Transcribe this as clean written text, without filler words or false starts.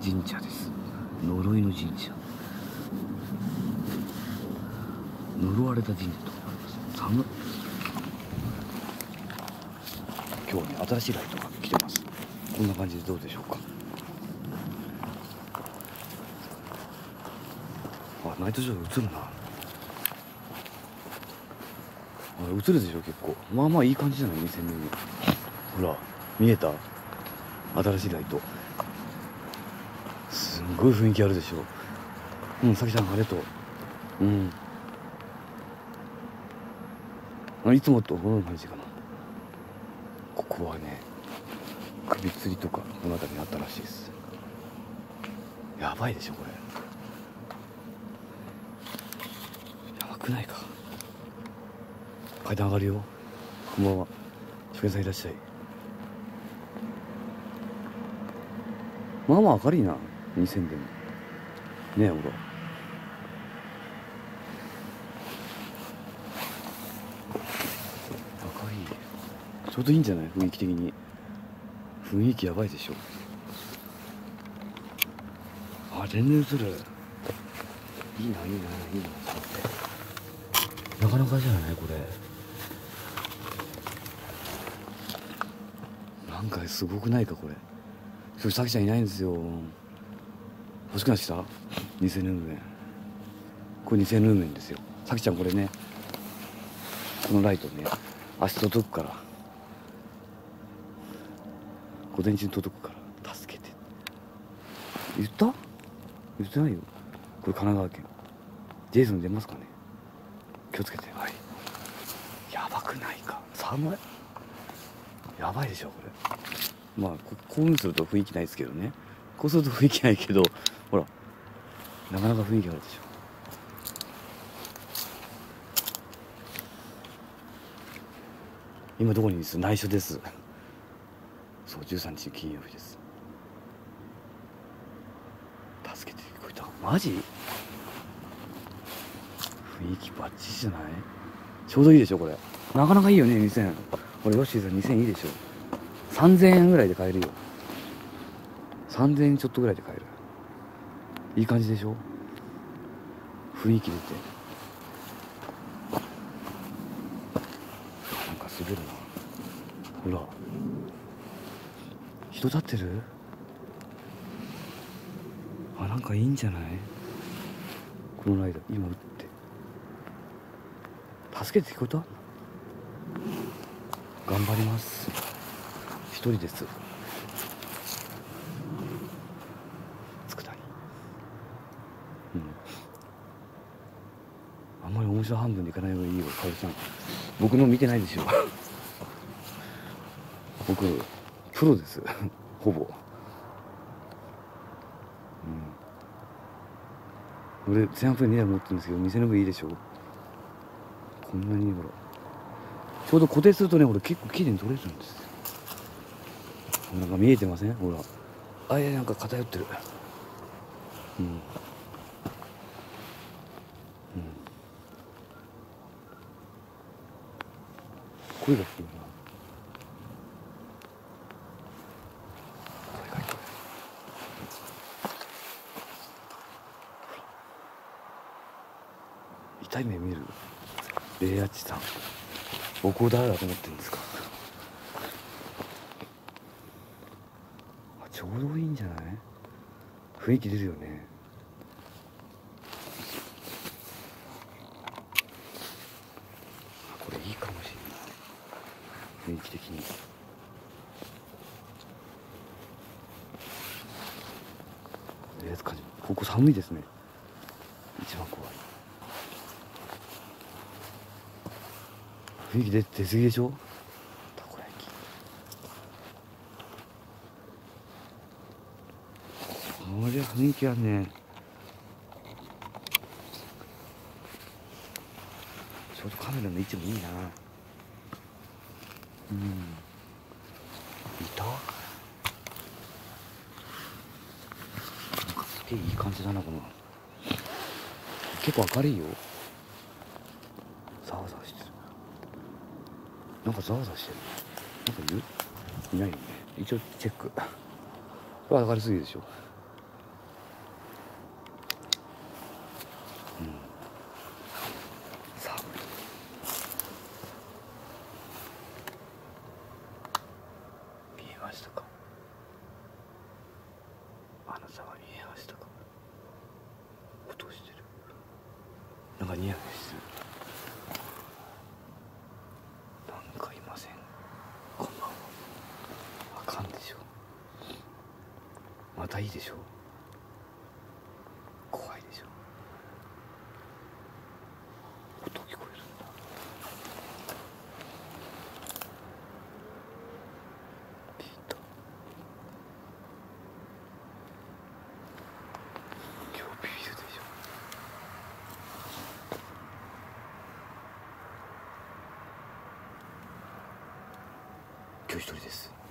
神社です。呪いの神社、呪われた神社と思います。寒っ。今日ね、新しいライトが来てます。こんな感じでどうでしょうか。あ、ナイトショー映るな。映るでしょ。結構まあまあいい感じじゃない。2000年にほら見えた。新しいライトすんごい雰囲気あるでしょ。うん、さきちゃんありがとう。いつもとこの感じかな。ここはね、首吊りとかこの辺りにあったらしいです。やばいでしょこれ。やばくないか。階段上がるよ。こんばんは。初見さんいらっしゃい。まあまあ明るいな。2000でもねえ、ほら赤い。ちょうどいいんじゃない。雰囲気的に。雰囲気やばいでしょ。あ、全然映る。いいな、いいな、いいな。なかなかじゃないこれ。なんかすごくないかこれ。それさきちゃんいないんですよ。欲しくなってきた。2000ルーメン。これ2000ルーメンですよ。さきちゃんこれね、このライトね、明日届くから、午前中に届くから助けて。言った？言ってないよ。これ神奈川県。ジェイソン出ますかね。気をつけて。はい。やばくないか。寒い。やばいでしょこれ。まあこうすると雰囲気ないですけどね。こうすると雰囲気ないけど、ほらなかなか雰囲気あるでしょ。今どこにいます？内緒です。そう、13日金曜日です。助けて。聞こえた？マジ？雰囲気バッチリじゃない？ちょうどいいでしょこれ。なかなかいいよね。2000。これヨッシーさん2000いいでしょ。3000円ぐらいで買えるよ。3000円ちょっとぐらいで買える。いい感じでしょ。雰囲気出て。なんか滑るな。ほら人立ってる。あ、なんかいいんじゃない。このライダー今打って助けて。聞こえた？頑張ります。一人です。佃煮。あんまり面白半分でいかない方がいいよ。かおりさん僕の見てないでしょ。僕プロですほぼ。俺1800円2台持ってるんですけど、店の分いいでしょ。こんなにほらちょうど固定するとね、俺結構綺麗に取れるんですよ。なんか見えてません？ほら、あ、いや、なんか偏ってる。声がするな。声が聞こえる。痛い目見る。レイアッチさん、僕を誰だと思ってるんですか。あ、ちょうどいいんじゃない。雰囲気出るよね。これいいかもしれない。雰囲気的に。ここ寒いですね。一番怖い。雰囲気出過ぎでしょ。たこ焼き。これ雰囲気あるね。ちょうどカメラの位置もいいな。いた？なんかすげえいい感じだなこの。結構明るいよ。ざわざわしてる。なんかざわざわしてる。なんかいる？いないよね。一応チェック。これ明るすぎるでしょ。 ニヤです。なんかいません。こんばんは。あかんでしょ。またいいでしょ。怖いでしょ。音聞こえるんだ。聞いた。今日ビビるでしょ。今日一人です。